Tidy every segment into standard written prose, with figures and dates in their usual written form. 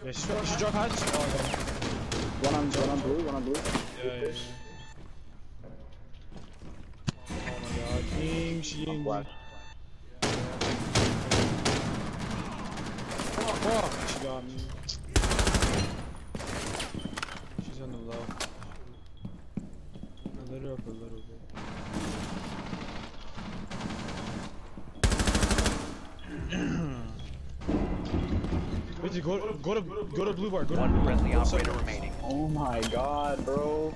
Yeah, she drug hatch. Oh, One on blue, one on blue. yeah. Oh my god. Ying, she ying. Flash. Oh, fuck. She got me. She's on the low. I lit her up a little bit. Wait, go to blue bar. Go One to friendly operator remaining. Oh my god, bro.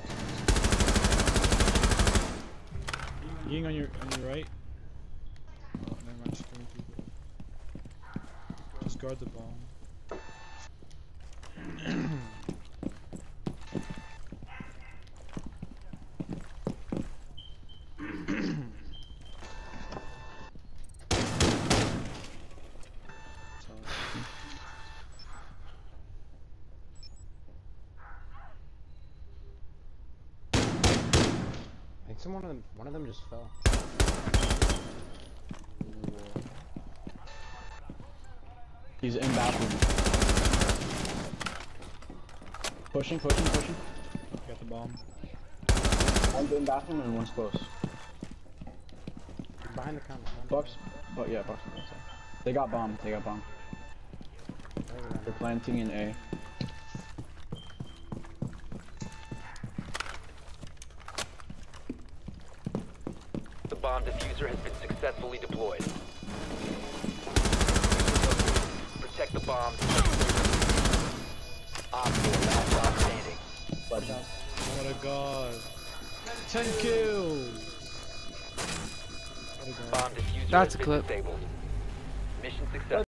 Ying on your right. Oh, never mind. She's coming through. Just guard the bomb. I think one of them just fell. He's in bathroom. Pushing. Got the bomb. One's in bathroom and one's close. Behind the counter. Bucks. Oh yeah, Bucks. They got bomb. They're planting in A. The bomb diffuser has been successfully deployed. Protect the bomb. Op 4 last stop standing. Oh my god. 10 kills! What a god. Bomb diffuser That's has a been clip. disabled. Mission successful.